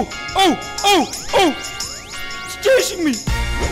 Oh! Oh! Oh! Oh! It's chasing me!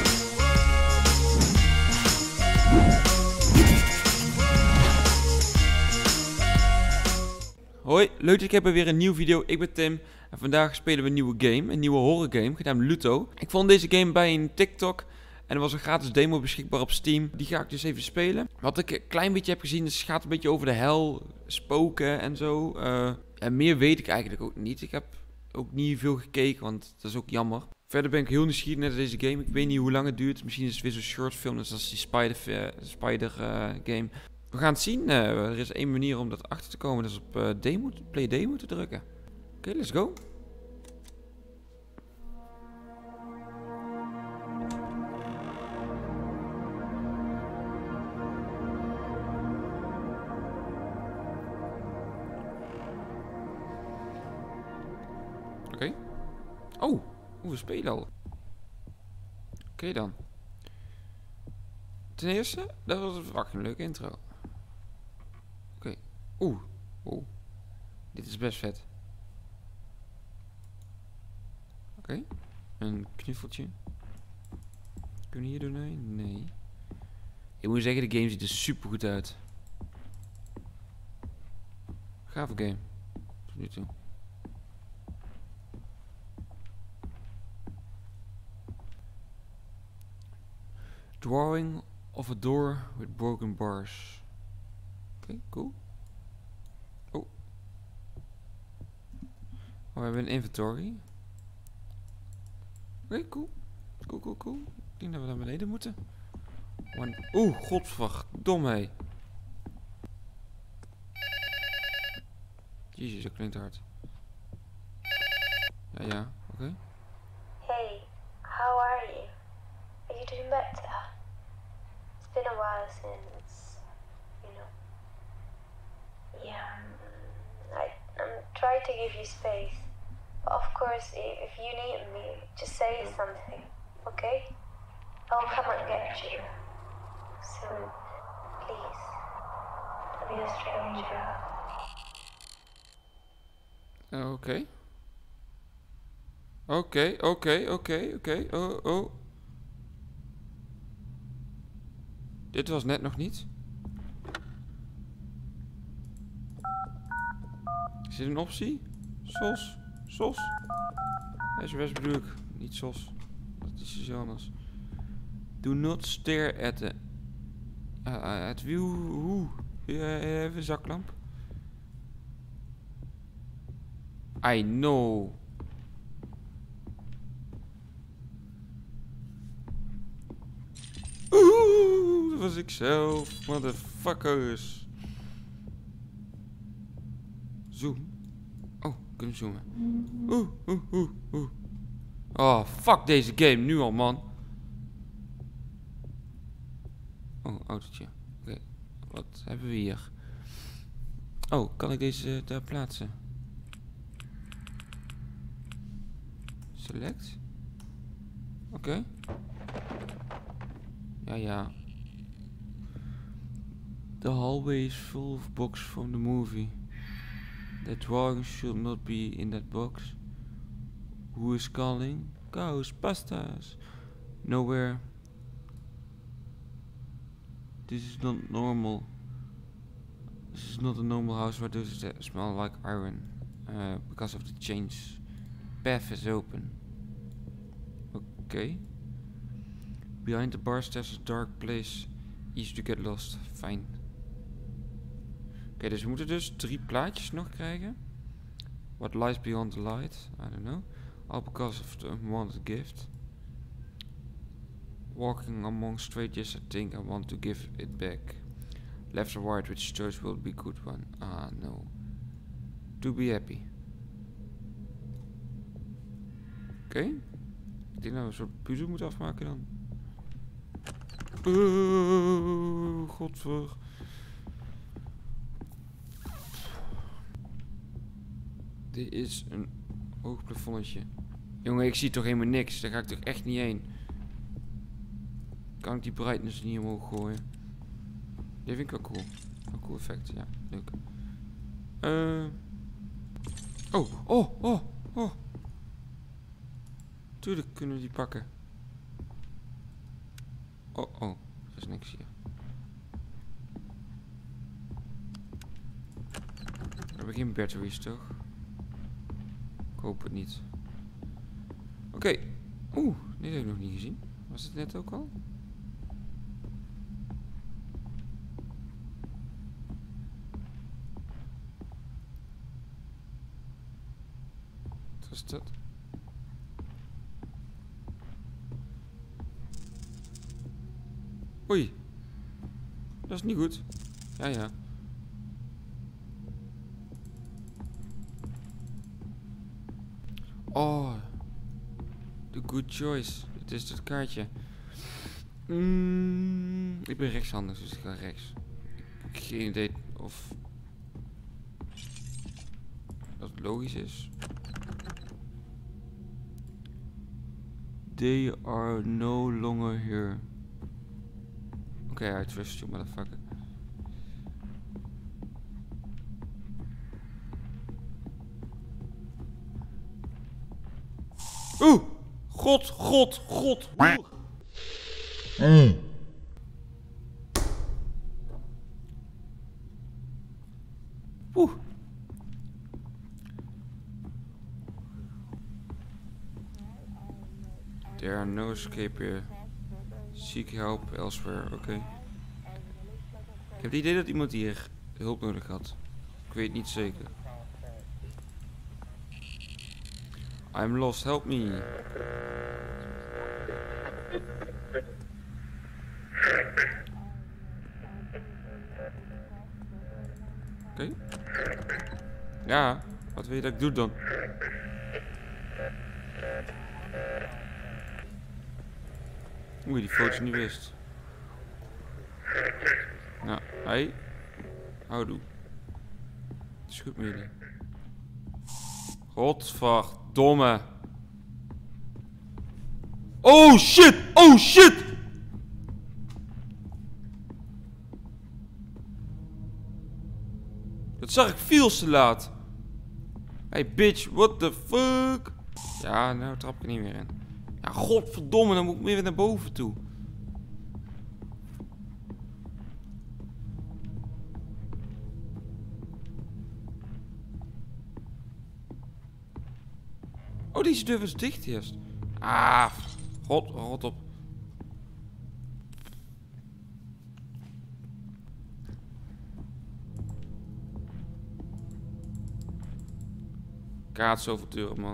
Hoi, leuk dat ik heb weer een nieuwe video. Ik ben Tim en vandaag spelen we een nieuwe game, een nieuwe horror game, genaamd Luto. Ik vond deze game bij een TikTok en er was een gratis demo beschikbaar op Steam. Die ga ik dus even spelen. Wat ik een klein beetje heb gezien, is het gaat een beetje over de hel, spoken en zo. En meer weet ik eigenlijk ook niet. Ik heb ook niet veel gekeken, want dat is ook jammer. Verder ben ik heel nieuwsgierig naar deze game. Ik weet niet hoe lang het duurt. Misschien is het weer zo'n short film, dus dat is die Spider game. We gaan het zien. Er is één manier om dat achter te komen. Dat is op play demo te drukken. Oké, let's go. Oké. Oh, we spelen al. Oké dan. Ten eerste, dat was een fucking leuke intro. Oké. Oeh. Dit is best vet. Oké. Een knuffeltje. Kunnen we hier doen? Nee. Ik moet zeggen, de game ziet er super goed uit. Gave game. Tot nu toe. Drawing of a door with broken bars. Oké, cool. Oh, we hebben een inventory. Oké, cool. Cool. Ik denk dat we naar beneden moeten. Godverdomme hé. Jezus, dat klinkt hard. Ja, oké. Hey, how are you? Are you doing better? It's been a while since, Yeah, I'm trying to give you space. But of course, if you need me, just say something, okay? I'll come and get you. Soon. Please. Don't be a stranger. Oké. Oh. Dit was net nog niet. Is dit een optie? SOS? SOS bedoel ik, niet SOS. Dat is iets anders. Do not stare at the... at view... even een zaklamp. I know. Dat was ik zelf. Motherfuckers. Zoom. Oh, kunnen zoomen. Oh, fuck deze game nu al, man. Oh, autootje. Oké, wat hebben we hier? Oh, kan ik deze daar plaatsen? Select. Oké. Ja. The hallway is full of boxes from the movie. That drawing should not be in that box. Who is calling? Ghostbusters. Nowhere. This is not normal. This is not a normal house where does it smell like iron. Because of the change. Path is open. Okay. Behind the bars there's a dark place. Easy to get lost. Fine. Oké, dus we moeten dus 3 plaatjes nog krijgen. What lies beyond the light? I don't know. All because of the unwanted gift. Walking among strangers, I think I want to give it back. Left or right, which choice will be good one? Ah, no. To be happy. Oké. Ik denk dat we een soort puzzel moeten afmaken dan. Godver. Dit is een hoog plafonnetje. Jongen, ik zie toch helemaal niks. Daar ga ik toch echt niet heen. Kan ik die brightness niet omhoog gooien? Dit vind ik wel cool. Een cool effect, ja. Leuk. Tuurlijk kunnen we die pakken. Oh, er is niks hier. We hebben geen batteries, toch? Ik hoop het niet. Oké. Oeh, dit heb ik nog niet gezien. Was het net ook al? Wat was dat? Oei. Dat is niet goed. Ja. Oh. The good choice. Het is het kaartje. Ik ben rechtshandig, dus ik ga rechts. Ik heb geen idee of dat logisch is. They are no longer here. Oké, I trust you, motherfucker. Oeh! God! Oeh. There are no escape here. Seek help elsewhere, oké. Ik heb het idee dat iemand hier hulp nodig had. Ik weet niet zeker. I'm lost, help me. Oké. Ja, wat wil je dat ik doe dan? Oeh, die foto's niet wist. Nou, hey. Houdoe. Het is goed met jullie. Godverdomme. Oh shit! Oh shit! Dat zag ik veel te laat. Hey bitch, what the fuck? Ja, nou trap ik er niet meer in. Ja, godverdomme, dan moet ik weer naar boven toe. Oh, deze deur was dicht eerst. Ah, rot op. Kaart zoveel deuren, man.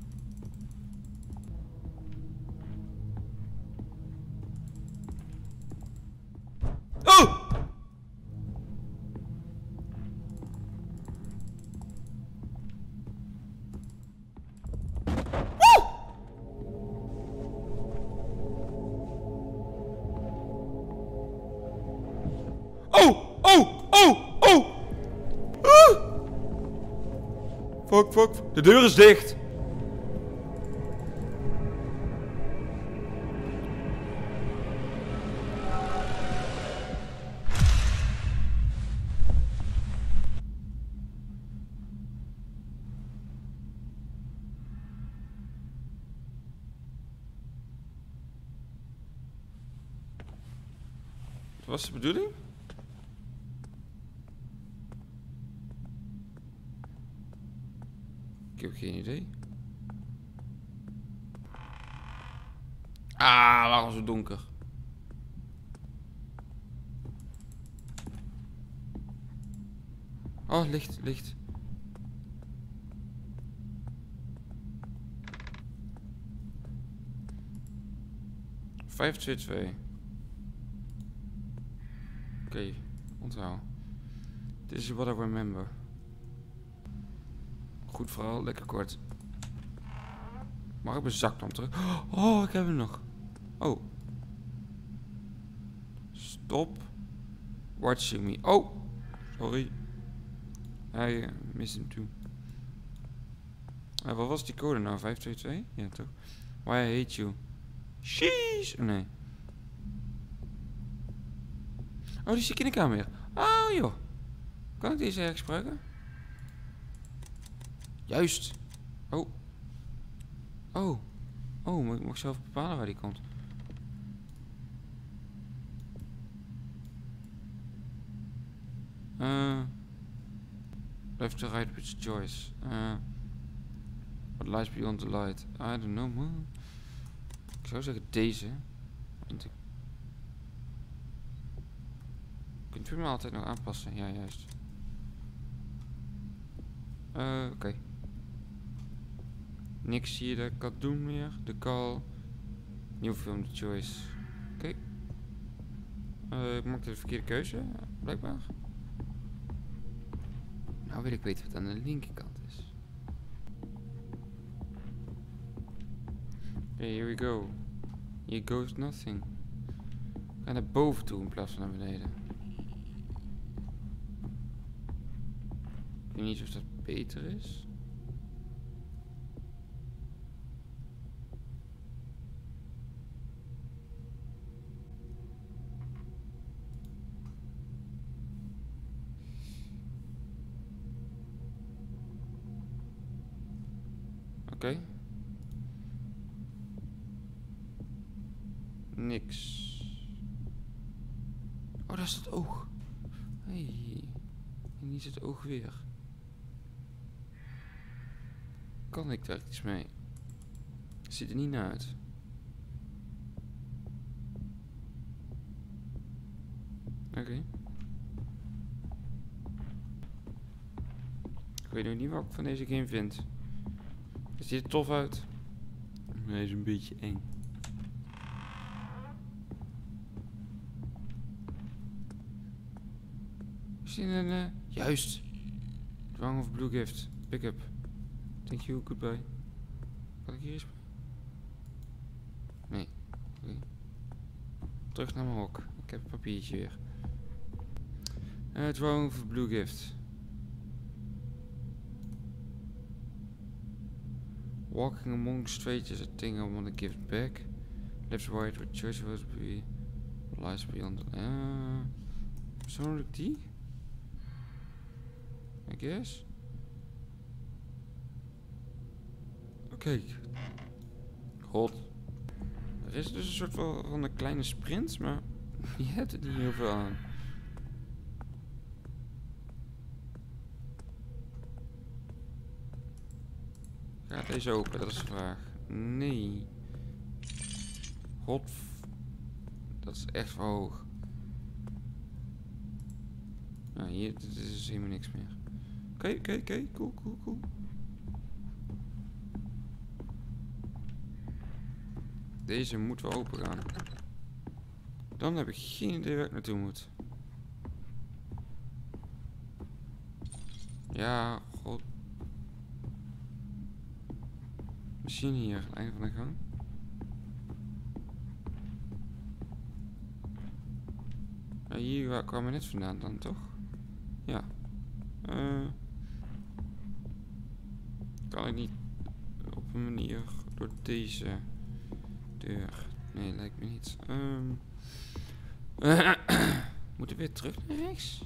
Oh! Fuck. De deur is dicht. Wat was de bedoeling? Ik heb geen idee. Ah, waarom zo donker? Oh, licht. Vijf, 2, 2. Oké, onthoud. This is what I remember. Goed verhaal, lekker kort. Mag ik mijn zaklamp terug? Oh, ik heb hem nog. Oh. Stop. Watching me. Oh. Sorry. I missed him too. Wat was die code nou? 522? Ja, toch? Why I hate you. Sheesh. Oh, nee. Oh, die zie ik in de kamer. Oh, joh. Kan ik deze ergens gebruiken? Juist. Oh. Oh, maar ik mag zelf bepalen waar die komt. Left to right with choice. What lies beyond the light? I don't know, man. Ik zou zeggen deze. Kunt u me altijd nog aanpassen? Ja, juist. Oké. Niks zie je dat ik kan doen meer. De call. Nieuw film, the choice. Oké. Ik maakte de verkeerde keuze, blijkbaar. Nou wil ik weten wat aan de linkerkant is. Okay, here we go. Here goes nothing. We gaan naar boven toe in plaats van naar beneden. Ik weet niet of dat beter is. Oké. Niks. Oh, daar is het oog. Hey. En hier is het oog weer. Kan ik daar iets mee? Ziet er niet naar uit. Oké. Ik weet nog niet wat ik van deze game vind. Het ziet er tof uit. Maar hij is een beetje eng. Is dit een... juist. Dwang of Blue Gift. Pick up. Thank you, goodbye. Kan ik hier eens... Nee. Okay. Terug naar mijn hok. Ik heb een papiertje weer. Dwang of Blue Gift. Walking among strangers, a thing I want to give back. Left right with choice was be lies beyond. Persoonlijk die? I guess. Oké. God. Er is dus een soort van een kleine sprint, maar je hebt er niet heel veel aan. Gaat deze open? Dat is de vraag. Nee. God. Dat is echt voor hoog. Nou, hier dit is dus helemaal niks meer. Oké. Cool. Deze moet wel open gaan. Dan heb ik geen idee waar ik naartoe moet. Ja, god. Misschien hier, aan het einde van de gang. Ja, hier kwam we net vandaan dan, toch? Ja. Kan ik niet op een manier door deze deur? Nee, lijkt me niet. Moeten we weer terug naar rechts?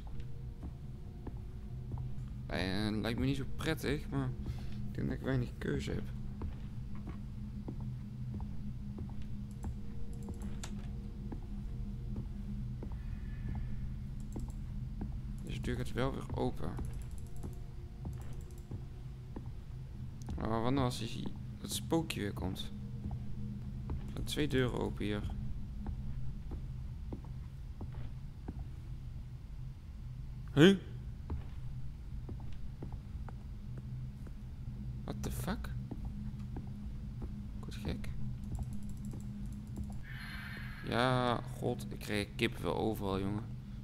Lijkt me niet zo prettig, maar ik denk dat ik weinig keuze heb. Deze deur gaat wel weer open. Maar wat nou als dat spookje weer komt? Er zijn 2 deuren open hier. Huh? What the fuck? Goed gek. Ja, god, ik krijg kippenvel overal, jongen.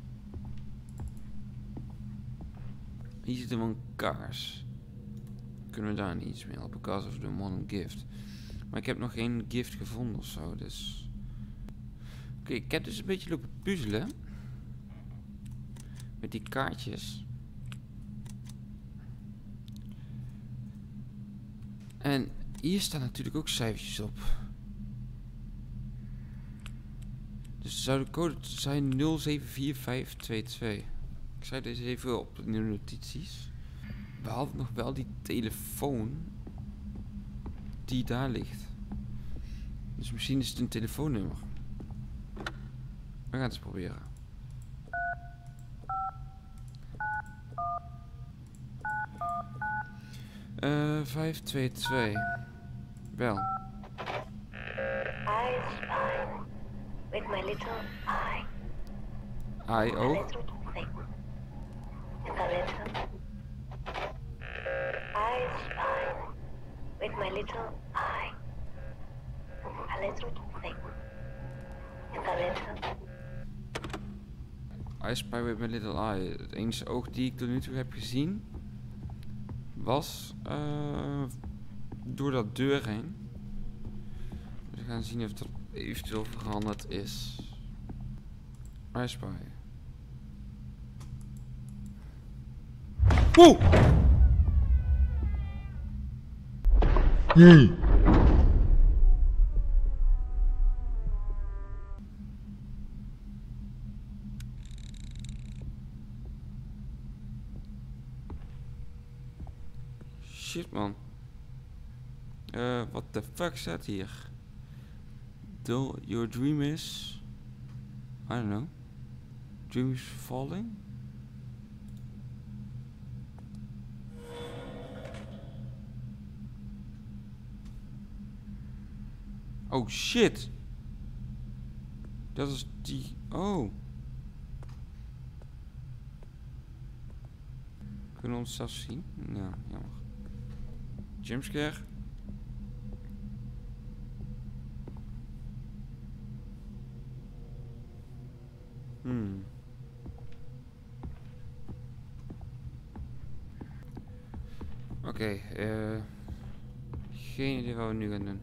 Hier zit er wel een kaars. Kunnen we daar niet iets mee helpen? Because of the modern gift. Maar ik heb nog geen gift gevonden of zo, dus... Oké, ik heb dus een beetje lopen puzzelen. Met die kaartjes. En hier staan natuurlijk ook cijfertjes op. Dus zou de code zijn 074522. Ik schrijf deze even op in de notities. We hadden nog wel die telefoon die daar ligt. Dus misschien is het een telefoonnummer. We gaan het eens proberen. Eh, 522. Wel. I spy with my little eye. I A ook. little thing. With a little. I spy with my little eye. A little thing. With a little. I spy with my little eye. Het enige oog die ik tot nu toe heb gezien was door dat deur heen. Dus we gaan zien of dat eventueel veranderd is. I spy. Wow! Shit man. What the fuck staat hier? Your dream is... I don't know. Dream is falling? Oh shit! Dat is die... Oh. Kunnen we ons zelf zien? Ja, jammer. Jumpscare. Oké, geen idee wat we nu gaan doen.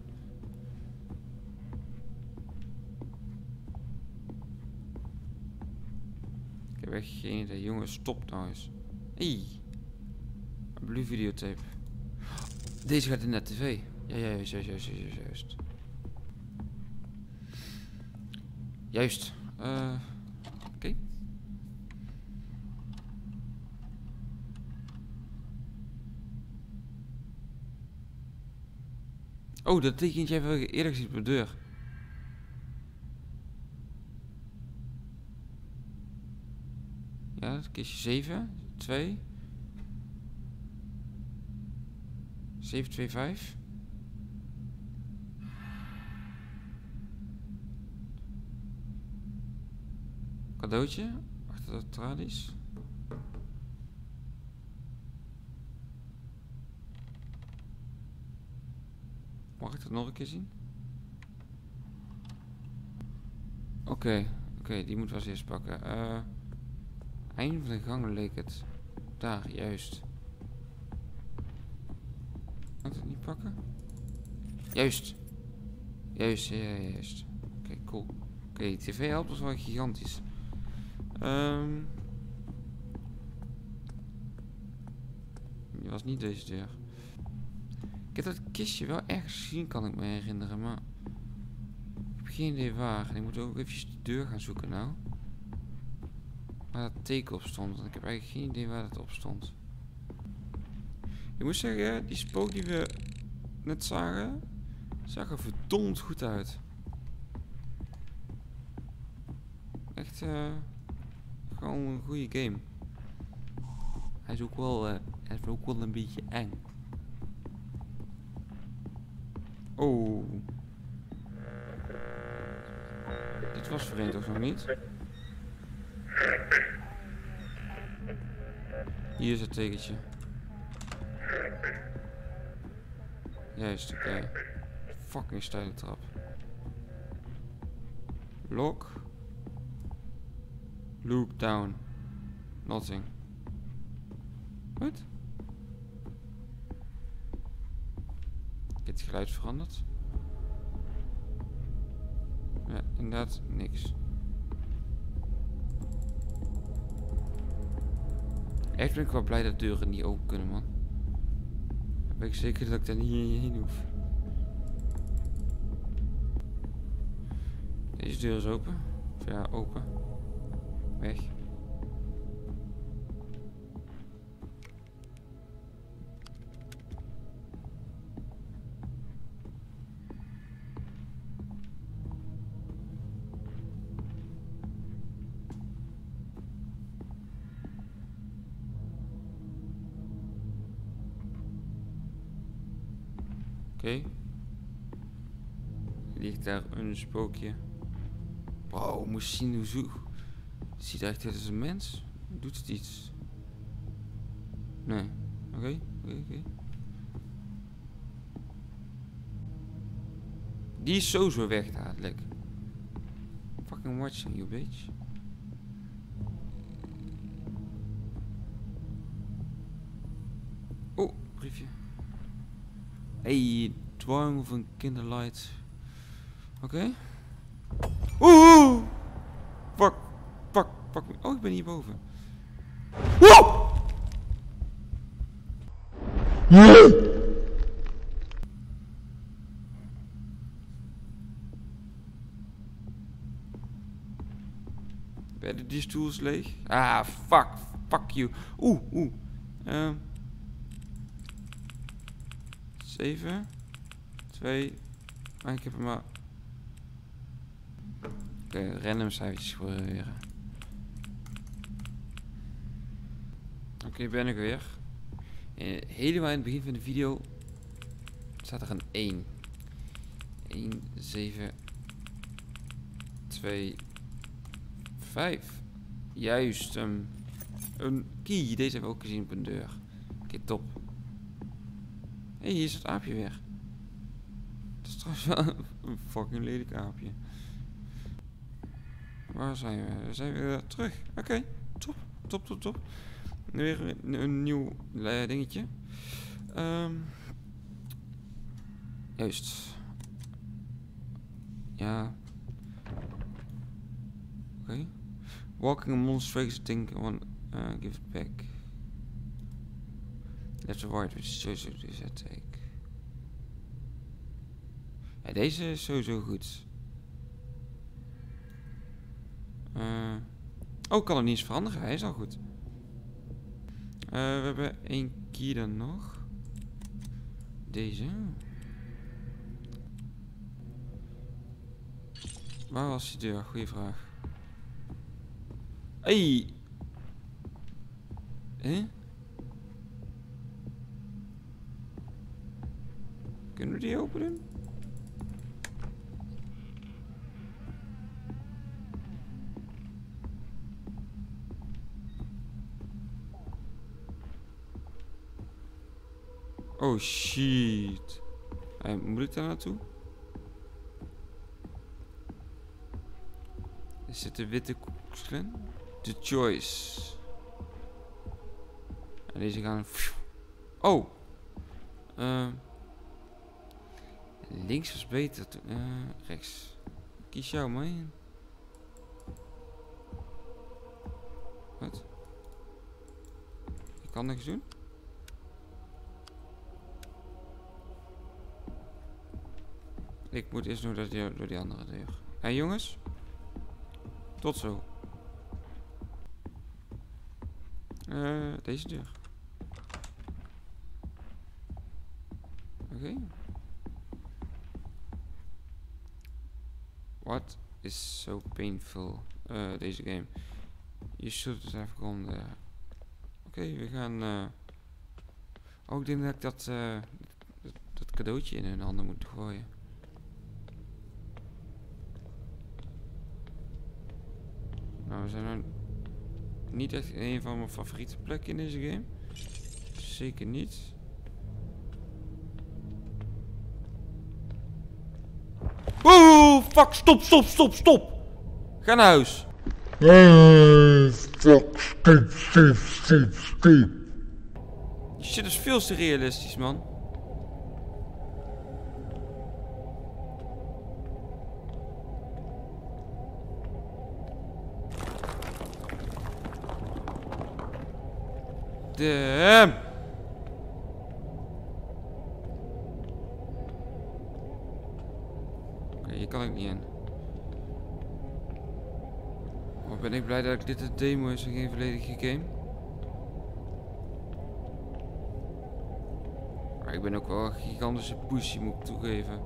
Ik heb echt geen idee. Jongens, stop nou eens. Hey. Blue videotape. Deze gaat in de tv. Ja, juist. Juist. Oké. Oh, dat tekentje hebben we eerder gezien op de deur. Ja, dat kistje 7, 2. 725. Cadeautje. Achter de tralies. Mag ik dat nog een keer zien? Oké, die moeten we als eerst pakken. Einde van de gang leek het. Daar, juist. Kan ik het niet pakken? Juist. Juist. Oké, cool. Oké, die tv helpt ons wel gigantisch. Die was niet deze deur. Ik heb dat kistje wel ergens gezien, kan ik me herinneren, maar ik heb geen idee waar. En ik moet ook even de deur gaan zoeken nou. Waar dat teken op stond, want ik heb eigenlijk geen idee waar dat op stond. Ik moet zeggen, die spook die we net zagen, zag er verdomd goed uit. Echt, gewoon een goede game. Hij is ook wel een beetje eng. Oh. Dit was vreemd of nog niet? Hier is het tekentje. Juist, oké. Fucking steile trap. Lock. Look down. Nothing. Wat? Het geluid veranderd. Ja, inderdaad niks. Echt ben ik wel blij dat deuren niet open kunnen, man. Dan ben ik zeker dat ik daar niet heen hoef. Deze deur is open. Of ja, open. Weg. Oké. Ligt daar een spookje. Bro, moest zien hoe zo. Het ziet echt uit als een mens. Doet het iets? Nee. Oké. Die is sowieso weg dadelijk. Fucking watching you, bitch. Oh, briefje. Hey, drawing van Kinderlight. Oké. Oeh! Fuck. Me. Oh, ik ben hierboven. Woe! Werden die stoels leeg? Ah, fuck. Fuck you. Oeh. 7, 2, maar ik heb hem maar. Oké, random cijfertjes proberen. Oké, ben ik weer. Helemaal in het begin van de video staat er een 1. 1, 7, 2, 5. Juist, een key. Deze hebben we ook gezien op een deur. Oké, top. Hé, hier is het aapje weer. Dat is trouwens wel een fucking lelijk aapje. Waar zijn we? We zijn weer terug. Oké, top. Weer een nieuw dingetje. Juist. Ja. Oké. Walking a monster think one give it back. Left or right, which is sowieso this attack. Ja, deze is sowieso goed. Oh, ik kan hem niet eens veranderen. Hij is al goed. We hebben 1 key dan nog. Deze. Waar was die deur? Goeie vraag. Hey! Kunnen we die openen? Oh shit. Moet ik daar naartoe? Is het de witte koekslin? The choice. En deze gaan. Oh! Links was beter. Rechts. Kies jou, man. Wat? Ik kan niks doen? Ik moet eerst door die andere deur. Hé jongens. Tot zo. Deze deur. Oké. What is so painful? Deze game. You should have gone there. Oké, we gaan. Oh, ik denk dat ik dat cadeautje in hun handen moet gooien. Nou, we zijn nou niet echt een van mijn favoriete plekken in deze game. Zeker niet. Oeh, fuck, stop. Ga naar huis. Fuck, stop. Die shit is veel te realistisch, man. Damn. Oké, hier kan ik niet in. Oh, ben ik blij dat dit een demo is en geen volledige game. Maar ik ben ook wel een gigantische pussy, moet ik toegeven.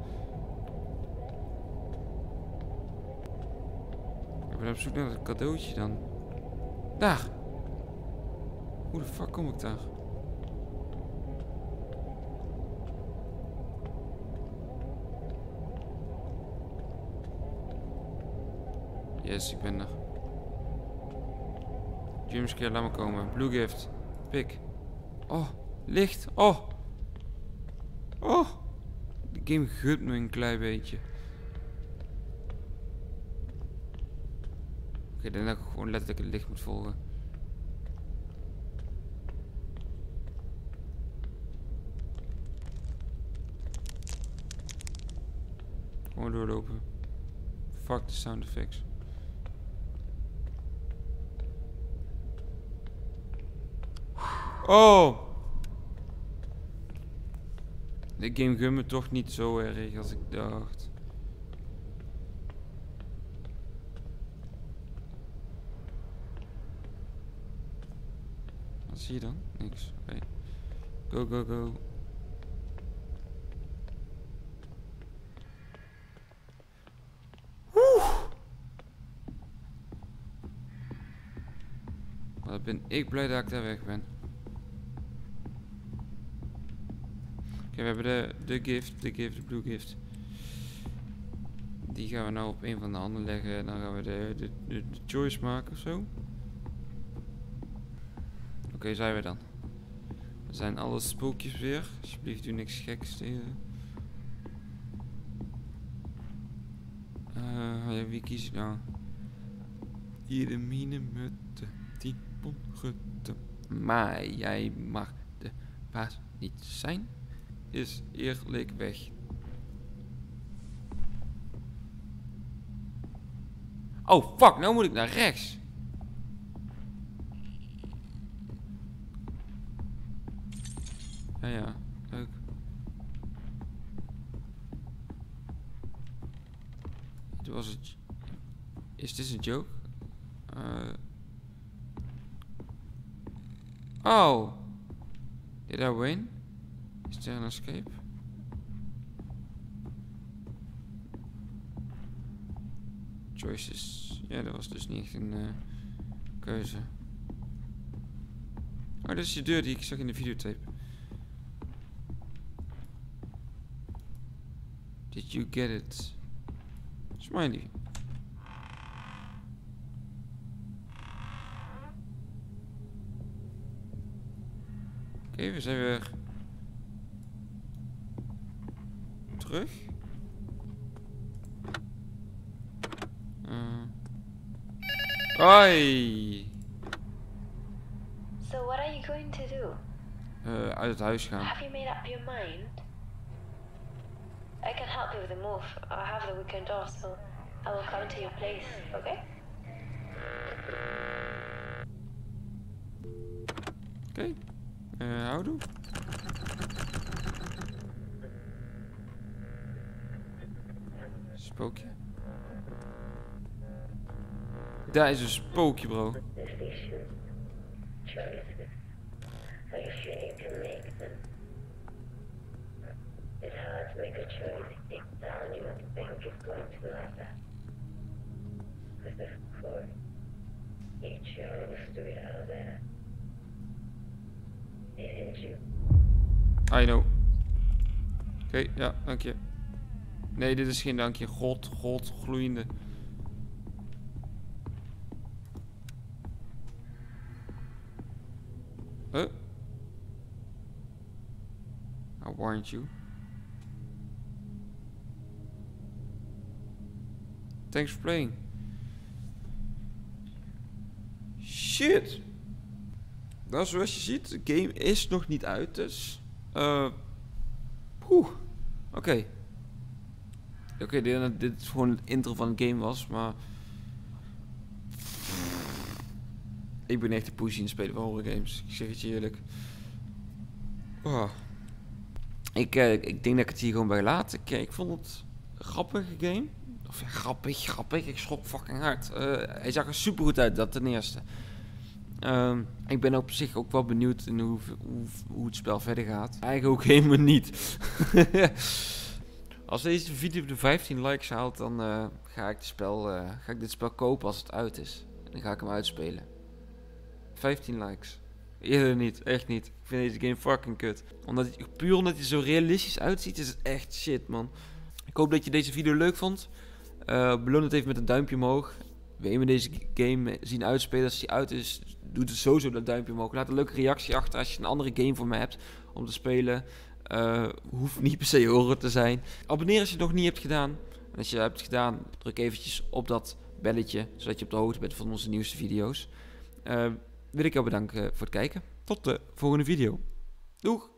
Ik ben op zoek naar dat cadeautje dan. Daar! Hoe de fuck kom ik daar? Yes, ik ben er. Jumpscare, laat me komen. Blue gift. Pik. Oh, licht. Oh. Oh. Die game gunt me een klein beetje. Oké, dan dat ik gewoon letterlijk het licht moet volgen. Gewoon doorlopen. Fuck de sound effects. Oh! De game gunt me toch niet zo erg als ik dacht. Wat zie je dan? Niks. Oké. Go, go, go. Wat ben ik blij dat ik daar weg ben. Oké, we hebben de gift, de blue gift. Die gaan we nou op een van de handen leggen. En dan gaan we de choice maken ofzo. Oké, zijn we dan. Er zijn alle spookjes weer. Alsjeblieft, doe niks geks tegen. Ja, wie kies ik nou? Hier de mine met de 10 pond gutten. Maar jij mag de baas niet zijn. Is eerlijk weg. Oh fuck, nou moet ik naar rechts. Ja, ja, leuk. Dit was het. Is dit een joke? Oh. Did I win? Is there an escape? Choices. Ja, dat was dus niet echt een keuze. Oh, dat is je deur die ik zag in de videotape. Did you get it? Smiley. Oké, we zijn weer terug. Hoi. So what are you going to do? Uit het huis gaan. Have you made up your mind? I can help you with the move. I have the weekend off, so I will come to your place, okay? Oké. Houdoe. Spookje. Daar is een spookje, bro. I know. Oké, ja, dank je. Nee, dit is geen dankje. God, gloeiende. Huh? I warned you. Thanks for playing. Shit. Nou, zoals je ziet, de game is nog niet uit, dus... Oké. Oké, dit is gewoon het intro van het game was, maar... Ik ben echt een pussy in het spelen van horror games. Ik zeg het je eerlijk. Oh. Ik denk dat ik het hier gewoon bij laat. Ik vond het een grappige game. Of ja, grappig. Ik schrok fucking hard. Hij zag er super goed uit, dat ten eerste. Ik ben op zich ook wel benieuwd in hoe het spel verder gaat. Eigenlijk ook helemaal niet. Als deze video de 15 likes haalt, dan ga ik dit spel kopen als het uit is. En dan ga ik hem uitspelen. 15 likes. Eerder niet, echt niet. Ik vind deze game fucking kut. Puur omdat hij zo realistisch uitziet, is het echt shit, man. Ik hoop dat je deze video leuk vond. Beloon het even met een duimpje omhoog. wil je me deze game zien uitspelen? Als die uit is, doe het sowieso dat duimpje omhoog. Laat een leuke reactie achter als je een andere game voor me hebt om te spelen. Hoeft niet per se horror te zijn. Abonneer als je het nog niet hebt gedaan. En als je dat hebt gedaan, druk eventjes op dat belletje, zodat je op de hoogte bent van onze nieuwste video's. Wil ik jou bedanken voor het kijken. Tot de volgende video. Doeg!